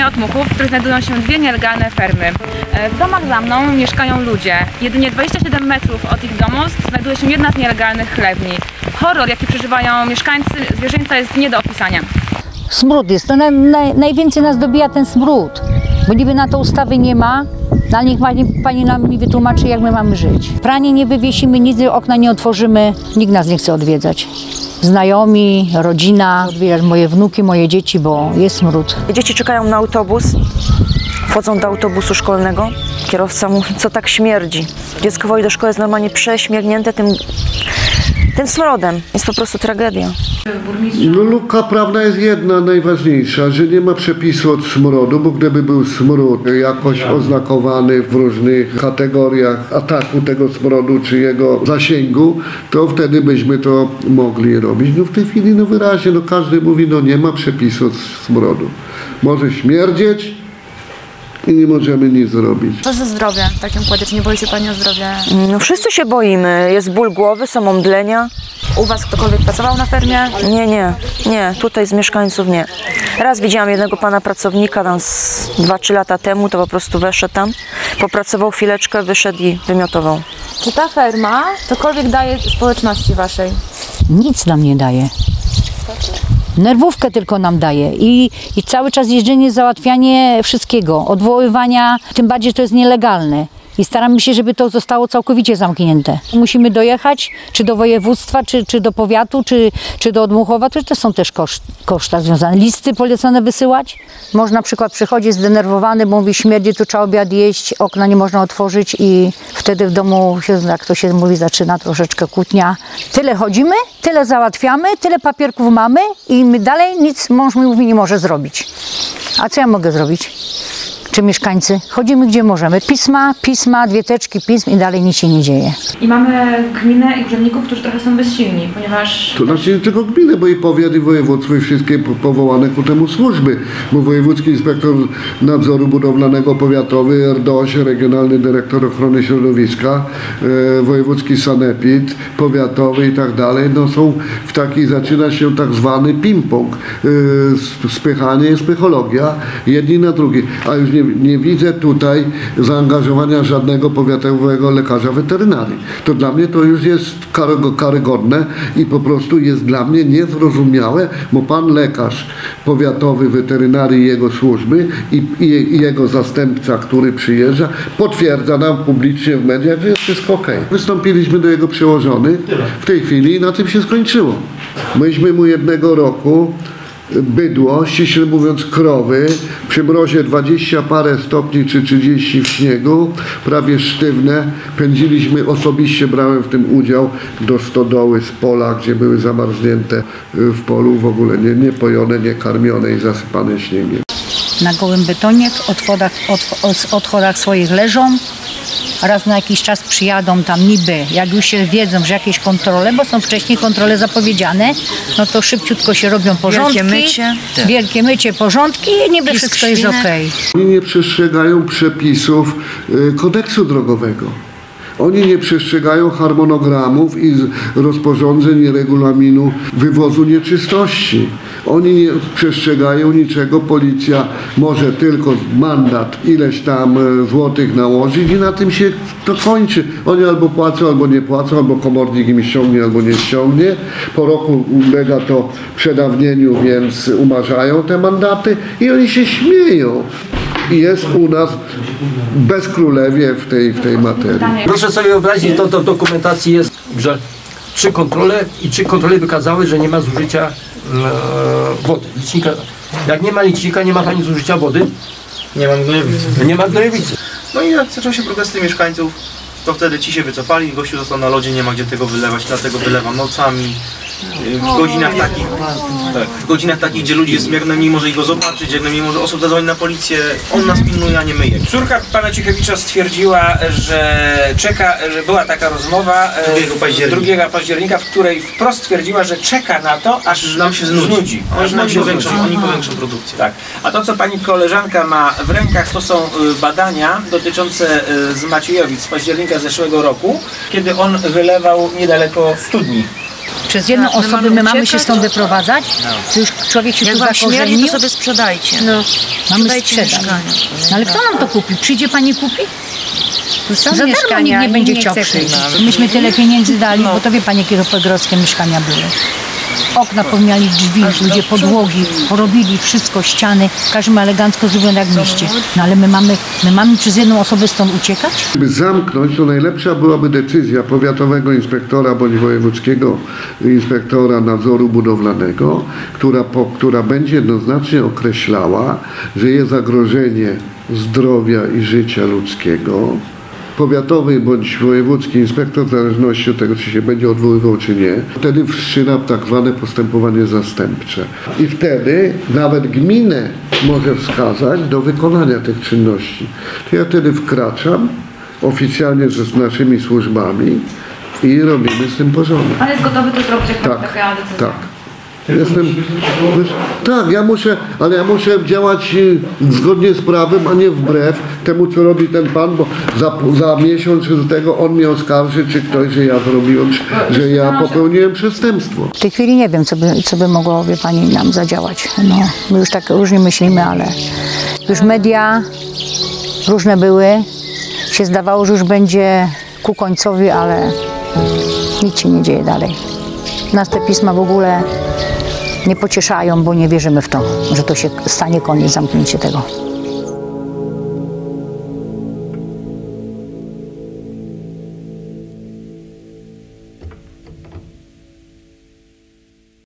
terenie Otmuchów, w których znajdują się dwie nielegalne fermy. W domach za mną mieszkają ludzie. Jedynie 27 metrów od ich domostw znajduje się jedna z nielegalnych chlewni. Horror, jaki przeżywają mieszkańcy zwierzęta, jest nie do opisania. Smród jest, to najwięcej nas dobija ten smród, bo niby na to ustawy nie ma, ale niech pani nam mi wytłumaczy, jak my mamy żyć. Pranie nie wywiesimy, nic, okna nie otworzymy, nikt nas nie chce odwiedzać. Znajomi, rodzina, odwiedzać moje wnuki, moje dzieci, bo jest smród. Dzieci czekają na autobus, wchodzą do autobusu szkolnego, kierowca mówi, co tak śmierdzi. Dziecko woli do szkoły jest normalnie prześmierdnięte tym smrodem. Jest po prostu tragedia. No, luka prawna jest jedna, najważniejsza, że nie ma przepisu od smrodu, bo gdyby był smród jakoś oznakowany w różnych kategoriach ataku tego smrodu czy jego zasięgu, to wtedy byśmy to mogli robić. No w tej chwili no wyraźnie, no każdy mówi, no nie ma przepisu od smrodu. Może śmierdzieć i nie możemy nic zrobić. Co ze zdrowiem w takim układzie? Czy nie boi się pani o zdrowie? No wszyscy się boimy. Jest ból głowy, są omdlenia. U was ktokolwiek pracował na fermie? Nie. Tutaj z mieszkańców nie. Raz widziałam jednego pana pracownika tam 2-3 lata temu, to po prostu weszedł tam, popracował chwileczkę, wyszedł i wymiotował. Czy ta ferma cokolwiek daje społeczności waszej? Nic nam nie daje. Nerwówkę tylko nam daje i cały czas jeżdżenie, załatwianie wszystkiego, odwoływania, tym bardziej to jest nielegalne. I staramy się, żeby to zostało całkowicie zamknięte. Musimy dojechać, czy do województwa, czy do powiatu, czy do Otmuchowa, to są też koszta związane. Listy polecane wysyłać. Można na przykład przychodzi zdenerwowany, bo mówi śmierdzi, tu trzeba obiad jeść, okna nie można otworzyć i wtedy w domu, jak to się mówi, zaczyna troszeczkę kłótnia. Tyle chodzimy, tyle załatwiamy, tyle papierków mamy i my dalej nic mąż mi mówi nie może zrobić. A co ja mogę zrobić? Czy mieszkańcy? Chodzimy gdzie możemy. Pisma, 2 teczki pism i dalej nic się nie dzieje. I mamy gminę i urzędników, którzy trochę są bezsilni, ponieważ... To znaczy nie tylko gminy, bo i powiat, i województwo, i wszystkie powołane ku temu służby. Bo wojewódzki inspektor nadzoru budowlanego powiatowy, RDOŚ, regionalny dyrektor ochrony środowiska, wojewódzki sanepid, powiatowy i tak dalej, no są w takiej, zaczyna się tak zwany ping-pong. Spychanie, spychologia, jedni na drugich. A już nie widzę tutaj zaangażowania żadnego powiatowego lekarza weterynarii. To dla mnie to już jest karygodne i po prostu jest dla mnie niezrozumiałe, bo pan lekarz powiatowy weterynarii i jego służby i jego zastępca, który przyjeżdża, potwierdza nam publicznie w mediach, że jest wszystko okej. Wystąpiliśmy do jego przełożonych w tej chwili i na tym się skończyło. Myśmy mu jednego roku bydło, ściśle mówiąc krowy, przy mrozie 20 parę stopni czy 30 w śniegu, prawie sztywne, pędziliśmy, osobiście brałem w tym udział, do stodoły z pola, gdzie były zamarznięte w polu, w ogóle nie pojone, nie karmione i zasypane śniegiem. Na gołym betonie w odchodach swoich leżą. Raz na jakiś czas przyjadą tam niby, jak już się wiedzą, że jakieś kontrole, bo są wcześniej kontrole zapowiedziane, no to szybciutko się robią porządki. Wielkie mycie, porządki i niby wszystko jest okej. Oni nie przestrzegają przepisów kodeksu drogowego. Oni nie przestrzegają harmonogramów i rozporządzeń i regulaminu wywozu nieczystości. Oni nie przestrzegają niczego. Policja może tylko mandat ileś tam złotych nałożyć i na tym się to kończy. Oni albo płacą, albo nie płacą, albo komornik im ściągnie, albo nie ściągnie. Po roku ulega to przedawnieniu, więc umarzają te mandaty i oni się śmieją. I jest u nas bezkrólewie w tej materii. Proszę sobie wyobrazić, to w dokumentacji jest, że 3 kontrole wykazały, że nie ma zużycia wody. Licznika. Jak nie ma licznika, nie ma pani zużycia wody? Nie mam gnojowicy. Nie ma gnojowicy. No i jak zaczęły się protesty mieszkańców, to wtedy ci się wycofali, gościu został na lodzie, nie ma gdzie tego wylewać, dlatego wylewam nocami. W godzinach takich, gdzie ludzi jest jak najmniej może ich go zobaczyć, jak najmniej może osób zadzwonić na policję, on nas pilnuje, a nie my jego. Córka pana Cichewicza stwierdziła, że czeka, że była taka rozmowa 2 października, w której wprost stwierdziła, że czeka na to, aż nam się znudzi. Oni powiększą produkcję. Tak. A to, co pani koleżanka ma w rękach, to są badania dotyczące z Maciejowic z października zeszłego roku, kiedy on wylewał niedaleko studni. przez jedną Tak, my osobę mamy my mamy się uciekać. stąd wyprowadzać, to już człowiek się Jak tu wam śmierdzi, zakorzenił, to sobie sprzedajcie. mamy Sprzedajcie sprzedać. mieszkania. No ale kto nam to kupi? Przyjdzie pani kupi? Tu są Za darmo mieszkania, nikt nie będzie nikt chciał chce przyjść. kupić. Myśmy tyle pieniędzy dali, bo to wie pani, jakie to pedrowskie mieszkania były. Okna pomiali drzwi, ludzie podłogi, porobili wszystko, ściany, każdy ma elegancko zrobione jak w mieście. No ale my mamy przez jedną osobę stąd uciekać? By zamknąć, to najlepsza byłaby decyzja powiatowego inspektora bądź wojewódzkiego inspektora nadzoru budowlanego, która będzie jednoznacznie określała, że jest zagrożenie zdrowia i życia ludzkiego. Powiatowy bądź wojewódzki inspektor, w zależności od tego, czy się będzie odwoływał, czy nie, wtedy wszczyna tak zwane postępowanie zastępcze. I wtedy nawet gminę może wskazać do wykonania tych czynności. To ja wtedy wkraczam oficjalnie z naszymi służbami i robimy z tym porządek. Pan jest gotowy to zrobić, jak Tak, taka decyzja? tak. Tak, ale ja muszę działać zgodnie z prawem, a nie wbrew temu, co robi ten pan, bo za miesiąc czy do tego on mnie oskarży, czy ktoś, że ja zrobiłem, że ja popełniłem przestępstwo. W tej chwili nie wiem, co by mogło, wie pani, nam zadziałać. No, my już tak różnie myślimy, ale już media różne były. Się zdawało, że już będzie ku końcowi, ale nic się nie dzieje dalej. Nas te pisma w ogóle nie pocieszają, bo nie wierzymy w to, że to się stanie, koniec, zamknięcie tego.